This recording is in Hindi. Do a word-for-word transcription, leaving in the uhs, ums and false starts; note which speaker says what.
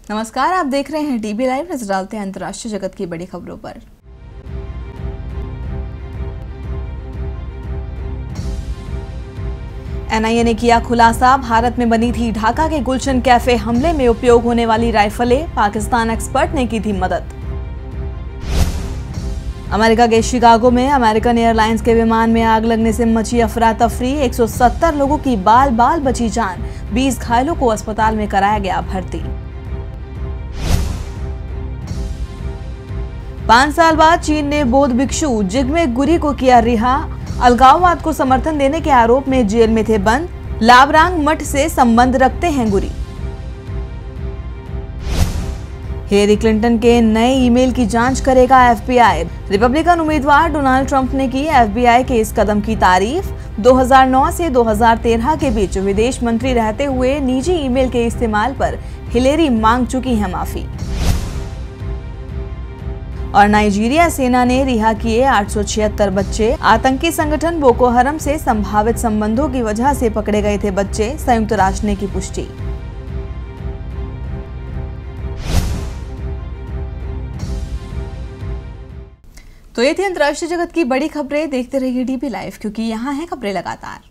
Speaker 1: नमस्कार, आप देख रहे हैं डीबी लाइव। नजर डालते हैं अंतर्राष्ट्रीय जगत की बड़ी खबरों पर। एन आई ए ने किया खुलासा, भारत में बनी थी ढाका के गुलशन कैफे हमले में उपयोग होने वाली राइफलें, पाकिस्तान एक्सपर्ट ने की थी मदद। अमेरिका के शिकागो में अमेरिकन एयरलाइंस के विमान में आग लगने से मची अफरा तफरी, एक सौ सत्तर लोगों की बाल बाल बची जान, बीस घायलों को अस्पताल में कराया गया भर्ती। पांच साल बाद चीन ने बौद्ध भिक्षु जिग्मे गुरी को किया रिहा, अलगाववाद को समर्थन देने के आरोप में जेल में थे बंद, लाबरांग मठ से संबंध रखते हैं गुरी। हिलेरी क्लिंटन के नए ईमेल की जांच करेगा एफ बी आई, रिपब्लिकन उम्मीदवार डोनाल्ड ट्रंप ने की एफ बी आई के इस कदम की तारीफ। दो हज़ार नौ से दो हज़ार तेरह के बीच विदेश मंत्री रहते हुए निजी ईमेल के इस्तेमाल पर हिलेरी मांग चुकी हैं माफी। और नाइजीरिया सेना ने रिहा किए आठ सौ छिहत्तर बच्चे, आतंकी संगठन बोको हरम से संभावित संबंधों की वजह से पकड़े गए थे बच्चे, संयुक्त राष्ट्र ने की पुष्टि। तो ये थी अंतर्राष्ट्रीय जगत की बड़ी खबरें। देखते रहिए डीबी लाइव, क्योंकि यहाँ है खबरें लगातार।